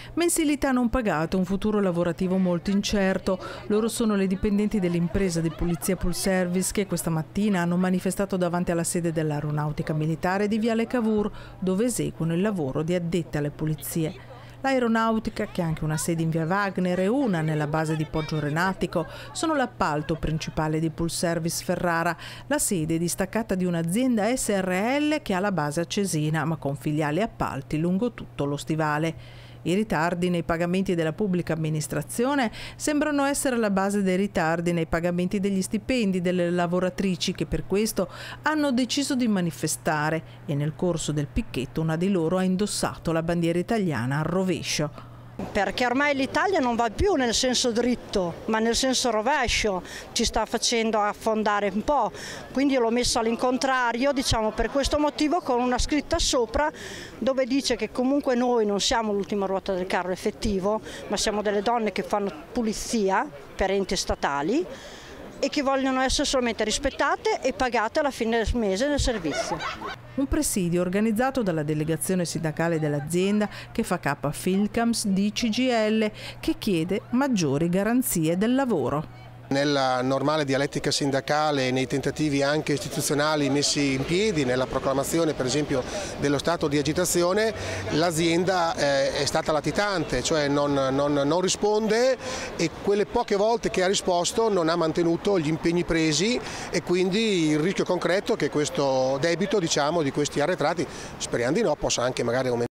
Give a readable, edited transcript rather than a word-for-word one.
Mensilità non pagate, un futuro lavorativo molto incerto. Loro sono le dipendenti dell'impresa di pulizia Pool Service che questa mattina hanno manifestato davanti alla sede dell'Aeronautica Militare di Viale Cavour, dove eseguono il lavoro di addette alle pulizie. L'Aeronautica, che ha anche una sede in via Wagner e una nella base di Poggio Renatico, sono l'appalto principale di Pool Service Ferrara, la sede distaccata di un'azienda SRL che ha la base a Cesena, ma con filiali e appalti lungo tutto lo stivale. I ritardi nei pagamenti della pubblica amministrazione sembrano essere la base dei ritardi nei pagamenti degli stipendi delle lavoratrici che per questo hanno deciso di manifestare e nel corso del picchetto una di loro ha indossato la bandiera italiana al rovescio. Perché ormai l'Italia non va più nel senso dritto, ma nel senso rovescio, ci sta facendo affondare un po', quindi l'ho messa all'incontrario, diciamo per questo motivo, con una scritta sopra dove dice che comunque noi non siamo l'ultima ruota del carro effettivo, ma siamo delle donne che fanno pulizia per enti statali e che vogliono essere solamente rispettate e pagate alla fine del mese nel servizio. Un presidio organizzato dalla delegazione sindacale dell'azienda che fa capo a Filcams di CGIL, che chiede maggiori garanzie del lavoro. Nella normale dialettica sindacale e nei tentativi anche istituzionali messi in piedi, nella proclamazione per esempio dello stato di agitazione, l'azienda è stata latitante, cioè non risponde e quelle poche volte che ha risposto non ha mantenuto gli impegni presi e quindi il rischio concreto che questo debito, diciamo, di questi arretrati, speriamo di no, possa anche magari aumentare.